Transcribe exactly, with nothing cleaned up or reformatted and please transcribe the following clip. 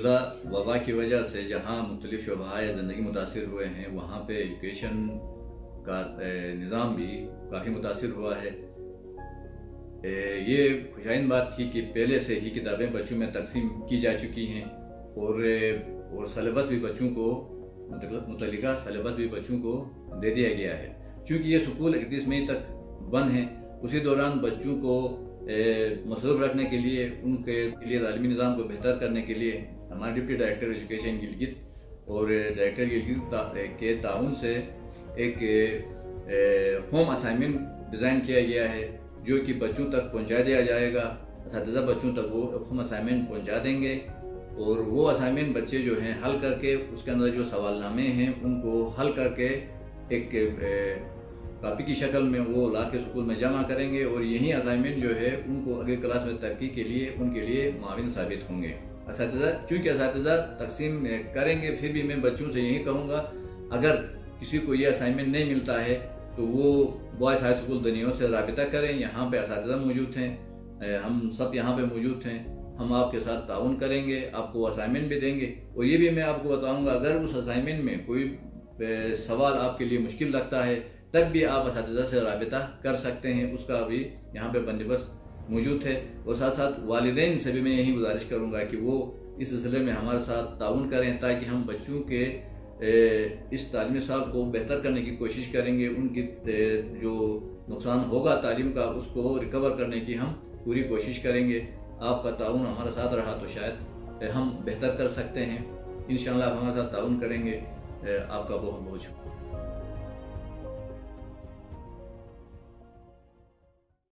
मौजूदा वबा की वजह से जहाँ मुख्तलिफ शोबाए ज़िंदगी मुतासिर हुए हैं, वहाँ पे एजुकेशन का निज़ाम भी काफ़ी मुतासिर हुआ है। ये खुशाइन बात थी कि पहले से ही किताबें बच्चों में तकसीम की जा चुकी हैं और और सलेबस भी बच्चों को मुतल्लिका सलेबस भी बच्चों को दे दिया गया है। चूँकि ये स्कूल इकतीस मई तक बंद हैं, उसी दौरान बच्चों को मसरूफ़ रखने के लिए, उनके लिए तालीमी निज़ाम को बेहतर करने के लिए हमारे डिप्टी डायरेक्टर एजुकेशन गिलगित और डायरेक्टर गिलगित के ताउन से एक होम असाइनमेंट डिज़ाइन किया गया है, जो कि बच्चों तक पहुंचा दिया जाएगा। असातिज़ा बच्चों तक वो होम असाइनमेंट पहुंचा देंगे और वो असाइनमेंट बच्चे जो हैं हल करके, उसके अंदर जो सवालनामे हैं उनको हल करके एक कॉपी की शक्ल में वो ला के स्कूल में जमा करेंगे और यही असाइनमेंट जो है उनको अगली क्लास में तरक्की के लिए उनके लिए माविन साबित होंगे। असातिज़ा चूँकि असातिज़ा तकसीम करेंगे, फिर भी मैं बच्चों से यही कहूँगा, अगर किसी को ये असाइनमेंट नहीं मिलता है तो वो बॉयज़ हाई स्कूल दनियों से राबिता करें। यहाँ पे असातिज़ा मौजूद हैं, हम सब यहाँ पे मौजूद हैं, हम आपके साथ ताउन करेंगे, आपको असाइनमेंट भी देंगे। और ये भी मैं आपको बताऊँगा, अगर उस असाइनमेंट में कोई सवाल आपके लिए मुश्किल लगता है तब भी आप असातिज़ा से राबिता कर सकते हैं, उसका भी यहाँ पे बंदोबस्त मौजूद है। और साथ साथ वालिदैन से भी मैं यही गुजारिश करूँगा कि वो इस सिलसिले में हमारे साथ ताउन करें, ताकि हम बच्चों के इस तालीमी साहब को बेहतर करने की कोशिश करेंगे। उनकी जो नुकसान होगा तालीम का, उसको रिकवर करने की हम पूरी कोशिश करेंगे। आपका ताउन हमारे साथ रहा तो शायद हम बेहतर कर सकते हैं। इंशाअल्लाह हमारे साथ ताउन करेंगे। आपका बहुत बहुत शुक्रिया।